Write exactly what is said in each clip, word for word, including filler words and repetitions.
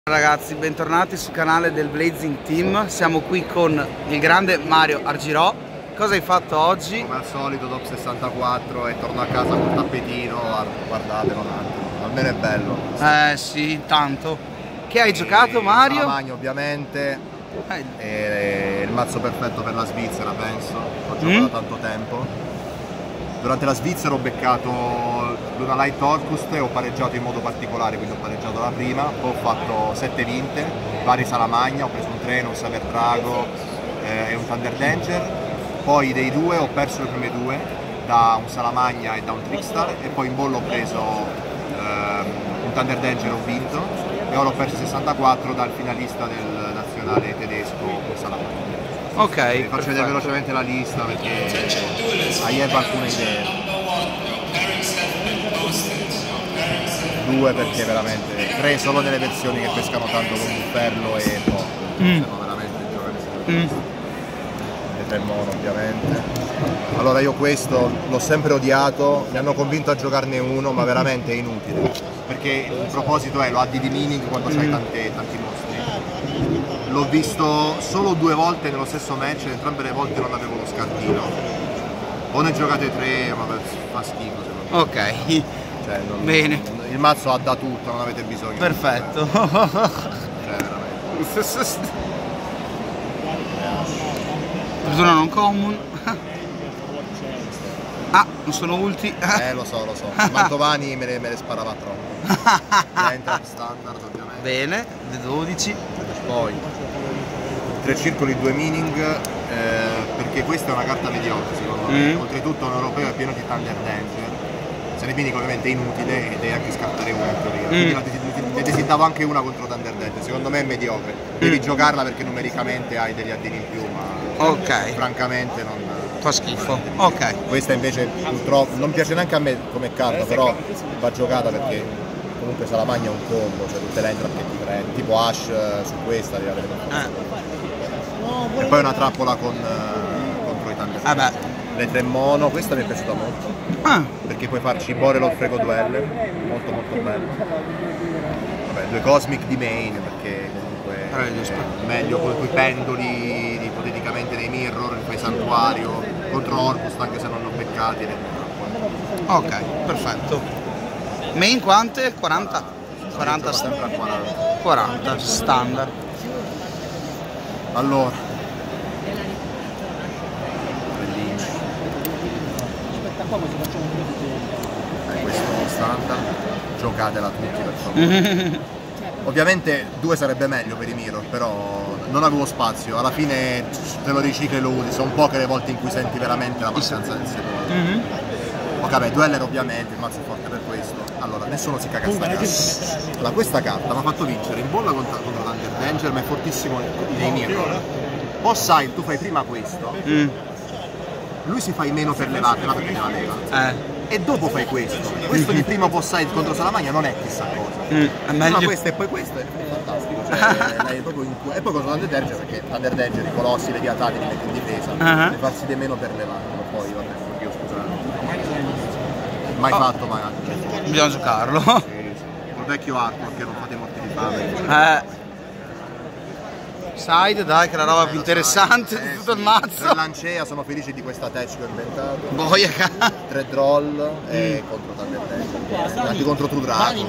Ragazzi, bentornati sul canale del Blazing Team. Siamo qui con il grande Mario Argirò. Cosa hai fatto oggi? Come al solito, top sessantaquattro e torno a casa col tappetino. Guardatelo un attimo, almeno è bello. Eh sì, tanto. Che hai e giocato, Mario? Salamagna ovviamente. Eh. E il mazzo perfetto per la Svizzera, penso. Ho giocato Mm. da tanto tempo. Durante la Svizzera ho beccato Luna Light Orcust e ho pareggiato in modo particolare, quindi ho pareggiato la prima, poi ho fatto sette vinte, vari Salamagna, ho preso un treno, un Saber Drago eh, e un Thunder Danger. Poi dei due ho perso le prime due, da un Salamagna e da un Trickstar, e poi in bollo ho preso ehm, un Thunder Danger e ho vinto, e ora ho perso sessantaquattro dal finalista del nazionale tedesco con Salamagna. Ok, Vi faccio perfetto. vedere velocemente la lista perché hai alcune idee. Due perché veramente, tre solo nelle versioni che pescano tanto con Bufferlo e Porco, Mm. sono veramente giocare Mm. le tre mono ovviamente. Allora io questo l'ho sempre odiato, mi hanno convinto a giocarne uno, ma veramente è inutile. Perché il proposito è lo addi di mining quando c'hai Mm. tante, tanti mostri. L'ho visto solo due volte nello stesso match e entrambe le volte non avevo lo scartino. O ne giocate tre, ma fa schifo secondo me. Ok, Cioè, non, bene. Il mazzo ha da tutto, non avete bisogno. Perfetto. Cioè, veramente. Persona non common. Ah, non sono ulti. Eh, lo so, lo so. Mantovani me le, me le sparava troppo. Entra standard, ovviamente. Bene, D dodici. Poi tre circoli, due meaning, eh, perché questa è una carta mediocre secondo me. Mm. Oltretutto un europeo è pieno di Thunder Danger. Se ne meaning ovviamente è inutile e devi anche scartare una in teoria. Quindi Mm. ne desidavo anche una contro Thunder Danger. Secondo me è mediocre. Devi Mm. giocarla perché numericamente hai degli addini in più, ma Ok, francamente non. fa schifo. Ok. Questa invece purtroppo non piace neanche a me come carta, però va giocata perché comunque Salamagna è un combo, cioè tutte le entrate che ti prendi, tipo Ash eh, su questa devi avere per forza. Eh. E poi una trappola con, eh, contro i Thunder. Vabbè. Le tre mono, questa mi è piaciuta molto, Ah. perché puoi farci Borelot Frego Duel, molto molto bello. Vabbè, due Cosmic di main, perché comunque Meraviglioso. è meglio con quei pendoli ipoteticamente dei mirror, fai santuario, contro Orcust anche se non l'ho beccati. Le Ok, perfetto. Main quante? quaranta? quaranta, Gioco sempre a quaranta. quaranta, standard. Allora, bellino. Eh, questo è standard, giocatela tutti per favore. Ovviamente due sarebbe meglio per i mirror, però non avevo spazio, alla fine te lo ricicli e lo usi, sono poche le volte in cui senti veramente la mancanza del secondo. Mm-hmm. Ok, vabbè, Dweller ovviamente, il mazzo è forte per questo. Allora, nessuno si caga sta carta. Allora, questa carta mi ha fatto vincere in bolla contro, contro Thunder Danger, ma è fortissimo nei mirror. Boss side, tu fai prima questo, Mm. lui si fa i meno per levate, ma perché te la leva. Eh. E dopo fai questo. Questo di prima boss side contro Salamagna non è chissà cosa. Mm. È Prima meglio. questo e poi questo è fantastico. Cioè, lei è proprio in cu- e poi contro Thunder Danger, perché Thunder Danger, i colossi, le diatati li metti in difesa, Ah. per farsi dei meno per levate. Ma poi, vabbè, io scusate. Mai Oh. fatto, ma Bisogna giocarlo. col vecchio artwork che non fate morti di fame. Eh. Side, dai, che è la roba più interessante di Eh, tutto il sì. mazzo. Tre lancea, sono felice di questa tech che ho inventato. Boia, ca- Tre droll e contro Thunder Danger. Anche contro True Dragon.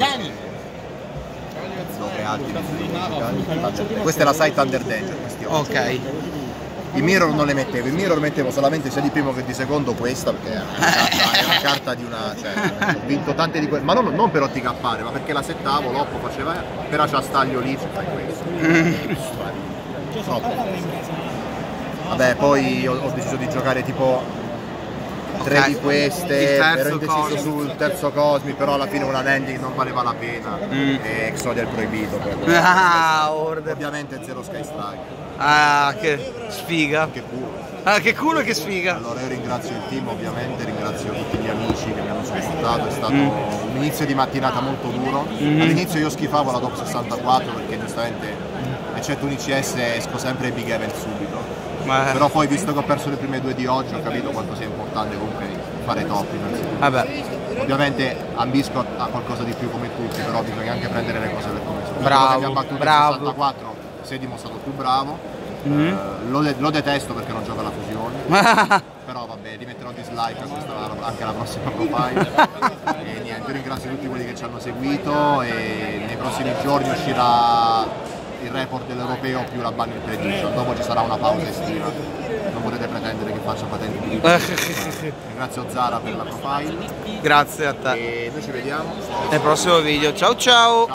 Nove altri musicali. Questa è la side Thunder Danger, questi occhi. Ok. I mirror non le mettevo, i mirror mettevo solamente sia di primo che di secondo questa, perché è una carta, è una carta di una. Cioè, ho vinto tante di quelle. Ma non, non per otticappare, ma perché la settavo, l'oppo faceva. Però c'ha staglio lì, ci fai questo. Troppo. Vabbè, poi ho, ho deciso di giocare tipo tre Ok. di queste, Il terzo ero indeciso Cosmic. sul terzo Cosmi, però alla fine una landing non valeva la pena. Mm. E Exodia è il proibito. Per... Ah, order. Ovviamente zero Sky Strike. Ah, che sfiga. Che culo. Ah, che culo e che sfiga. Allora io ringrazio il team ovviamente, ringrazio tutti gli amici che mi hanno supportato, è stato Mm. un inizio di mattinata molto duro. Mm. All'inizio io schifavo la top sessantaquattro perché giustamente, eccetto un I C S, esco sempre ai big event subito. Ma... Però poi visto che ho perso le prime due di oggi ho capito quanto sia importante comunque fare top innanzitutto. Vabbè. Ovviamente ambisco a qualcosa di più come tutti, però bisogna anche prendere le cose per come sono. bravo, che mi ha battuto bravo. in sessantaquattro si è dimostrato più bravo. Mm. Eh, lo, de lo detesto perché non gioca alla fusione. Però vabbè, li metterò dislike a questa, anche alla prossima profile. E niente, ringrazio tutti quelli che ci hanno seguito e nei prossimi giorni uscirà il report dell'europeo più la banner prediction. Dopo ci sarà una pausa estiva. Non potete pretendere che faccia patenti di Ringrazio Zara per la profile. Grazie a te. E noi ci vediamo nel prossimo video. Ciao ciao!